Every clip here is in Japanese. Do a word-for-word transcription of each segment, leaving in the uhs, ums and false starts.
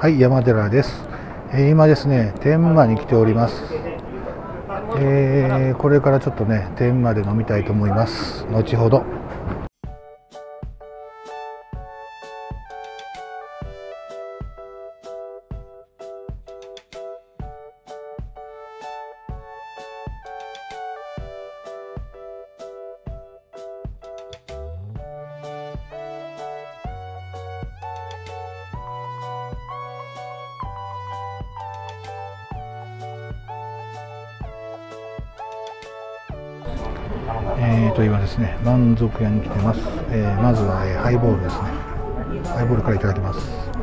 はい、山寺です。えー、今ですね、天満に来ております。えー、これからちょっとね、天満で飲みたいと思います。後ほど。えーと今ですね、満足屋に来てます。えー、まずは、えー、ハイボールですね。ハイボールからいただきます。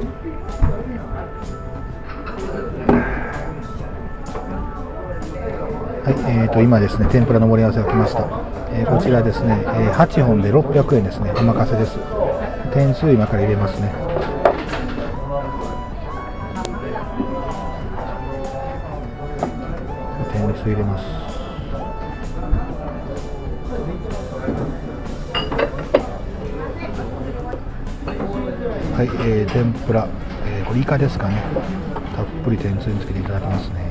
はい、えーと今ですね、天ぷらの盛り合わせが来ました。えー、こちらですね、えー、はちほんでろっぴゃくえんですね。お任せです。点数今から入れますね。点数入れます。はい、えー、天ぷら、えー、これイカですかね。たっぷり天つゆにつけていただきますね。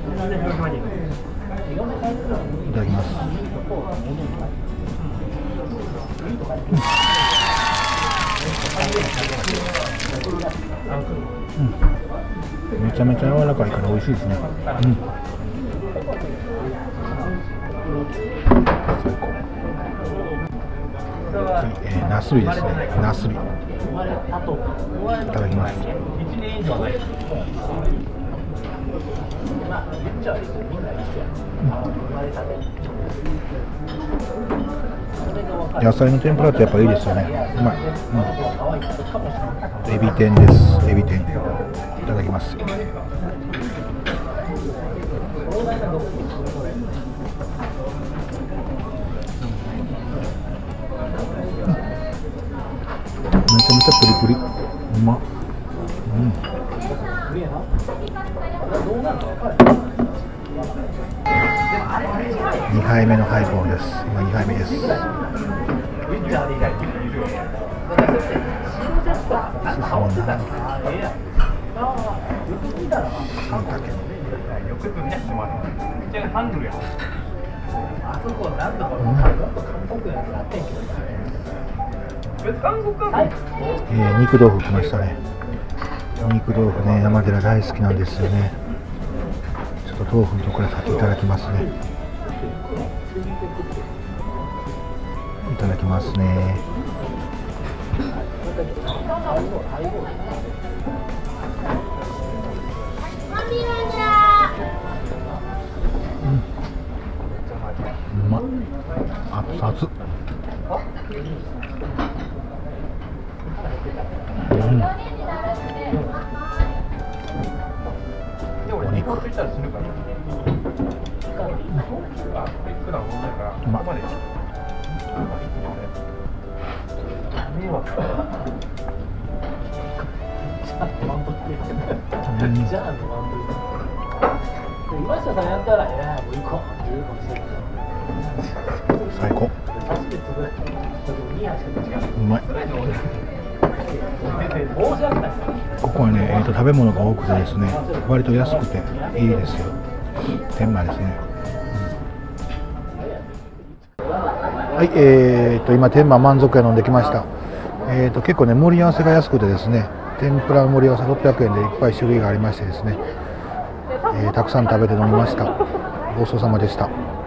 いただきます。うん、めちゃめちゃ柔らかいから美味しいですね。うん、最高。はい、えー、ナスビですね。ナスビ。いただきます。うん、野菜の天ぷらってやっぱいいですよね。うまい。うん、エビ天です。エビ天。いただきます。めちゃめちゃプリプリ、うまっ。うん、にはいめのハイボールです。今にはいめです。進むな。えー、肉豆腐来ましたね。肉豆腐ね、山寺大好きなんですよね。ちょっと豆腐のところ先いただきますね。いただきますね。うん、うまっ。熱々。うん、お肉。うまっ。最高。うまい。ここはね、えーと、食べ物が多くてですね、割と安くていいですよ。天満ですね。うん、はい、えーと今天満満足屋飲んできました。えーと結構ね、盛り合わせが安くてですね、天ぷらの盛り合わせろっぴゃくえんでいっぱい種類がありましてですね、えー、たくさん食べて飲みました。ごちそうさまでした。